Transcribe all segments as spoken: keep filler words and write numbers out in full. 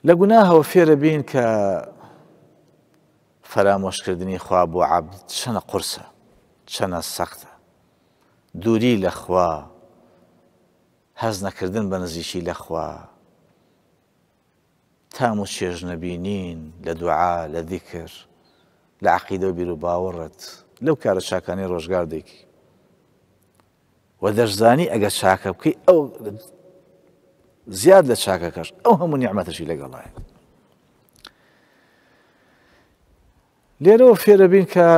لە گوناهەوە فێرە بین کە فەرامۆشکردنی خوا بۆ عەبد چەنە قورسە، چەنە سەختە. دووری لە خوا، هەز نەکردن بە نزیکی لە خوا، تام و چێژ نەبینین لە دوعا، لە ذیکر، لە عەقیدە و بیر و باوەڕت، لەو کارە چاکانەی ڕۆژگار دەیکی. و دەشزانی ئەگەر چاکە بکەی ئەو زیاد لە چاکەکەش ئەو هەموو نیعمەتەشی لەگەڵایە. لێرەوە فێرە بین کە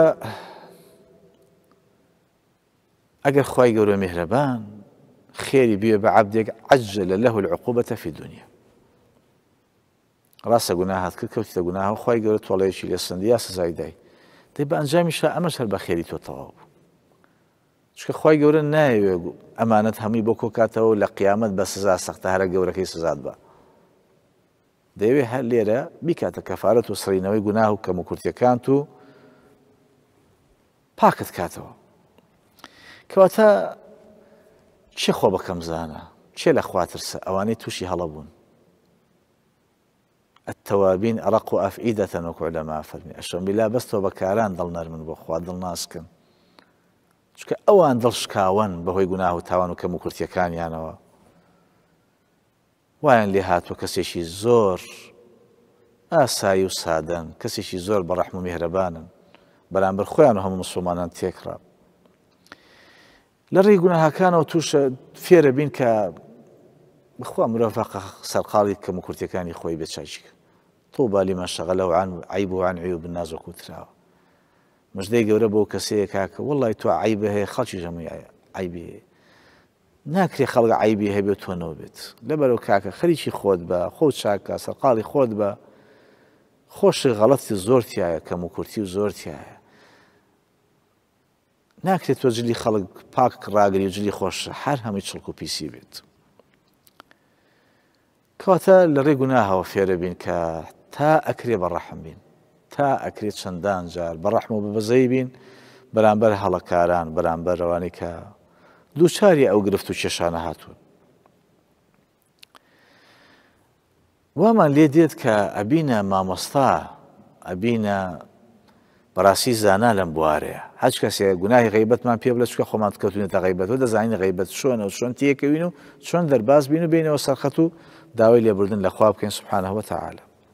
ئەگەر خوای گەورە میهرەبان خێری بێ بە عەبدێک عەجەلە لەه العقوبەتە فی دونیا. ڕاستە گوناهات کرد کەوتیتە گوناهەوە، خوای گەورە تۆڵەیەکی لێ سندی یا سزای دای، دەی بە ئەنجامیشە ئەمەش هەر بە خێری تۆ تەواو بوو. چونکە خوای گەورە نایەوێ ئەمانەت هەمووی بۆ کۆکاتەوە لە قیامەت بە سزا سەختە هەرە گەورەکەی سزات بە. دەیەوێ هەر لێرە بیکاتە کەفارەت و سڕینەوەی گوناه و کەم و کورتیەکانت و پاکت کاتەوە. کەواتە چێ خۆ بەکەم زانە، چێ لە خوا ترسە، ئەوانەی تووشی هەڵەبوون. التەوابین ئەرەق و ئەفئیدەتەن وەکو عولەما فەرمی، ئەشەم بیلا بەستەوە بەکاران دڵ نەرمن بۆ خوا، دڵ ناسکن. چونکە ئەوان دڵشکاون بەهۆی گوناه و تاوان و کەم و کورتیەکانیانەوە. وایان لێ هاتووە کەسێکی زۆر ئاسایی و سادەن، کەسێکی زۆر بەڕەحم و میهرەبانن، بەرامبەر خۆیان و هەموو موسڵمانان تێکڕا. لە ڕێی گوناهاکانەوە تووشە فێرە بین کە بخوا مرۆڤ سەرقاڵی کەم و کورتیەکانی خۆی بێ چاچیکە. طوبى لمن شغله عن عيبه عن عيوب الناس وەکو تراوە. مژدەی گەورە بۆ کەسەیە کاکە وەڵڵی تۆ عیبە هەیە، خەڵکی هەمووی عیبی هەیە. ناکرێ خەڵک عیبی هەبێ تۆ نەبێت. لەبەرەوە کاکە خەریکی خۆت بە، خۆت چاکە، سەرقاڵی خۆت بە. خۆشی غەڵەتی زۆر تایە، کەم و کورتی و زۆر تایە. ناکرێت تۆ جلی خەڵک پاک ڕاگری و جلی خۆشە، هەر هەمووی چڵک و پیسی بێت. کەواتە لە ڕێی گوناهەوە فێرە بین کە تا ئەکرێ بەڕەحم بین، تا ئەکرێت چەندان جار بەڕەحم و بەبەزەی بین بەرامبەر هەڵەکاران، بەرامبەر ئەوانەی کە دووچاری ئەو گرفت و کێشانە هاتوون. وامان لێ دێت کە ئەبینە مامۆستا، ئەبینە بەڕاستی زانا لەم بوارەیە. هەچ کەسێ گوناهی غەیبەتمان پێ بڵێ چکە خۆمان کەوتوینەتە غەیبەت، دەزانین غەیبەت چۆنە و چۆن تێکەوین و چۆن دەرباز بین و بینەوە سەرخەت و داوای لێبوردن لە خوا بکەین سوبحانەهو وتەعالا.